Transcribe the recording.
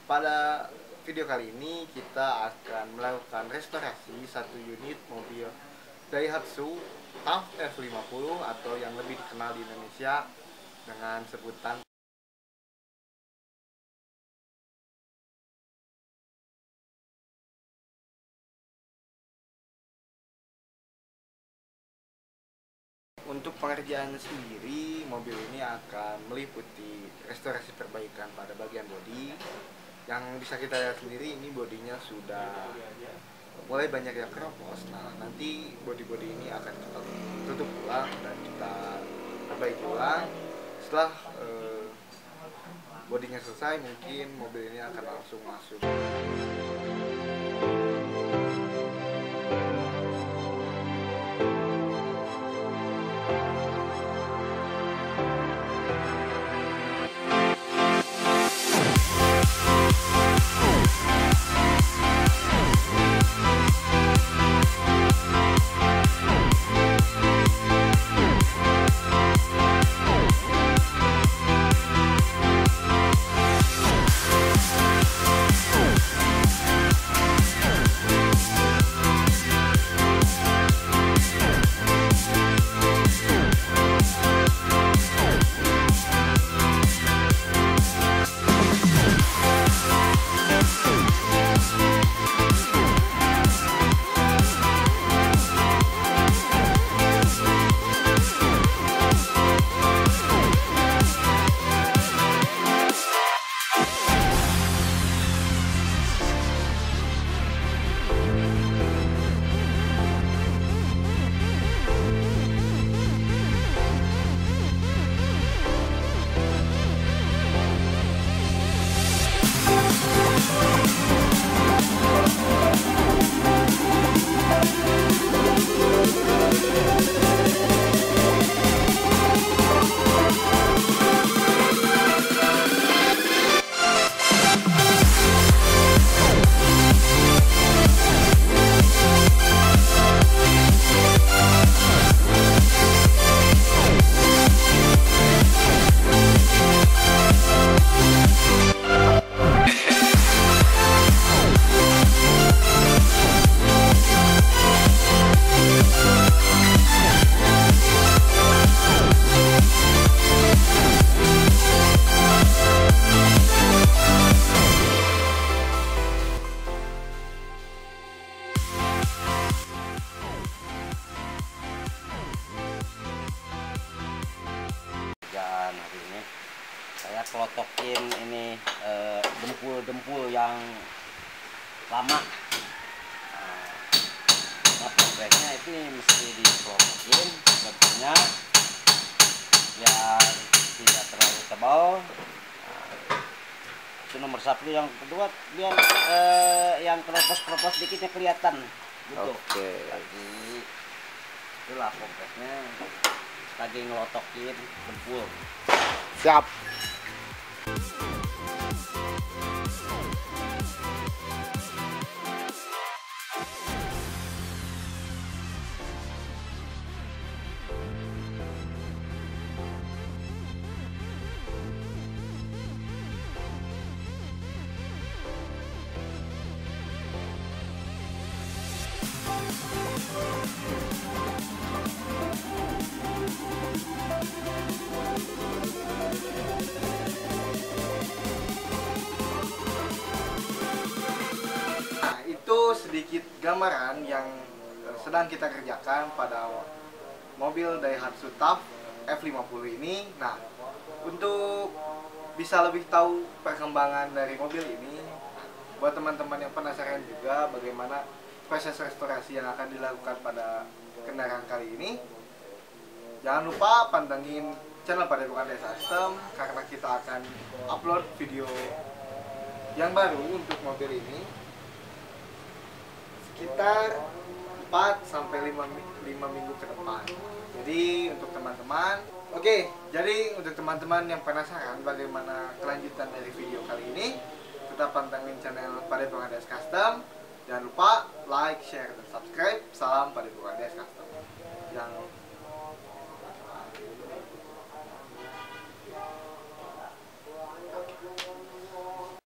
Pada video kali ini kita akan melakukan restorasi satu unit mobil Daihatsu TAF F50 atau yang lebih dikenal di Indonesia dengan sebutan. Untuk pengerjaan sendiri, mobil ini akan meliputi restorasi perbaikan pada bagian bodi. Yang bisa kita lihat sendiri, ini bodinya sudah mulai banyak yang keropos. Nah, nanti bodi-bodi ini akan kita tutup ulang dan kita perbaiki ulang. Setelah bodinya selesai, mungkin mobil ini akan langsung masuk. Hari ini saya kelotokin ini dempul-dempul yang lama. Nah, progresnya itu mesti dikelotokin dempulnya biar tidak terlalu tebal. Itu nomor satu. Yang kedua biar yang keropos-keropos dikitnya kelihatan gitu. Oke. Lagi itulah progresnya. Lagi ngelotokin dempul. Siap. Sedikit gambaran yang sedang kita kerjakan pada mobil Daihatsu TAF F50 ini. Nah, untuk bisa lebih tahu perkembangan dari mobil ini, buat teman-teman yang penasaran juga bagaimana proses restorasi yang akan dilakukan pada kendaraan kali ini, jangan lupa pantengin channel Padepokan Desa Custom karena kita akan upload video yang baru untuk mobil ini sekitar 4-5 minggu ke depan. Jadi untuk teman-teman, jadi untuk teman-teman yang penasaran bagaimana kelanjutan dari video kali ini, tetap pantengin channel Padepokan Desa Custom. Jangan lupa like, share, dan subscribe. Salam Padepokan Desa Custom. Yang